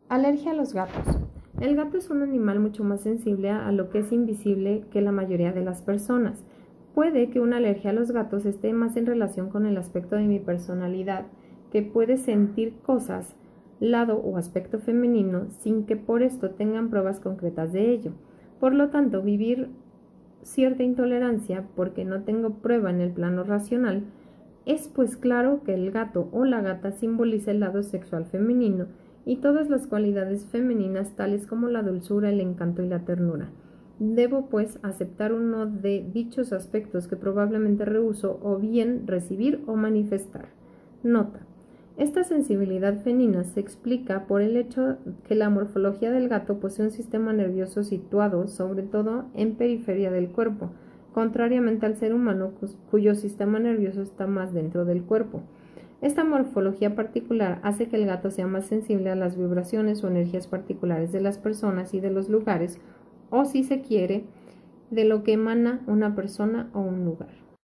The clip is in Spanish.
Alergia a los gatos. El gato es un animal mucho más sensible a lo que es invisible que la mayoría de las personas. Puede que una alergia a los gatos esté más en relación con el aspecto de mi personalidad, que puede sentir cosas, lado o aspecto femenino, sin que por esto tengan pruebas concretas de ello. Por lo tanto, vivir cierta intolerancia porque no tengo prueba en el plano racional, es pues claro que el gato o la gata simboliza el lado sexual femenino y todas las cualidades femeninas tales como la dulzura, el encanto y la ternura. Debo pues aceptar uno de dichos aspectos que probablemente rehúso o bien recibir o manifestar. Nota. Esta sensibilidad femenina se explica por el hecho que la morfología del gato posee un sistema nervioso situado sobre todo en periferia del cuerpo, contrariamente al ser humano cuyo sistema nervioso está más dentro del cuerpo. Esta morfología particular hace que el gato sea más sensible a las vibraciones o energías particulares de las personas y de los lugares, o si se quiere, de lo que emana una persona o un lugar.